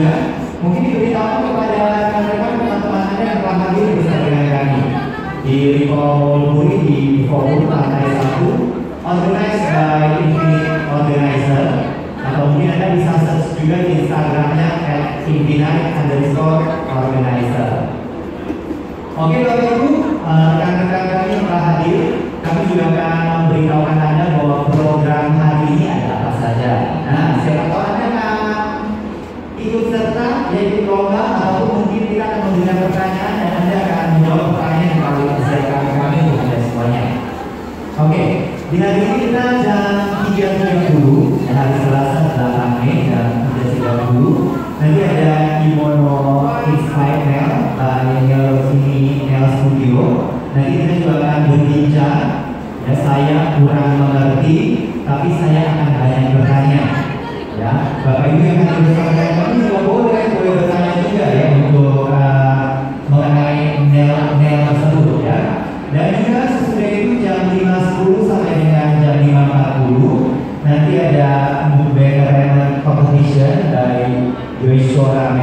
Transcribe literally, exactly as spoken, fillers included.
juga mungkin diberitahu kepada rekan-rekan teman-teman Anda yang telah hadir bersama dengan kami di Recall Puri di forum lantai satu, organized by Infinite Organizer, atau mungkin Anda bisa search juga di Instagramnya at infinite underscore organizer. Oke Bapak Ibu, rekan-rekan kami yang telah hadir, kami juga akan memberitahukan Anda bahwa program hari ini ada apa saja. Nah, siapa tahu Anda akan ikut serta, yaitu lomba, ataupun mungkin kita akan memberikan pertanyaan dan Anda akan menjawab pertanyaan yang telah disediakan kami untuk Anda semuanya. Oke, di hari ini kita jam tiga tiga puluh, hari Selasa delapan Mei jam tiga tiga puluh. Nanti ada Kimono Inspire Nail by Nail ini Nail Studio. Nanti kita juga akan berbincang. Ya, saya kurang mengerti, tapi saya akan banyak bertanya. Ya, Bapak Ibu yang hadir bersama dengan kami juga boleh boleh bertanya juga ya untuk uh, mengenai nail nail tersebut ya. Dan juga sesudah itu jam lima sepuluh sampai dengan jam lima empat puluh nanti ada Mukbang Competition dari Yoshora